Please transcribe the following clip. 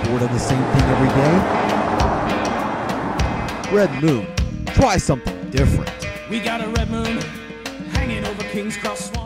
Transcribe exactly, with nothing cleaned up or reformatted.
Bored of the same thing every day? Red Moon. Try something different. We got a red moon hanging over King's Cross Swamp.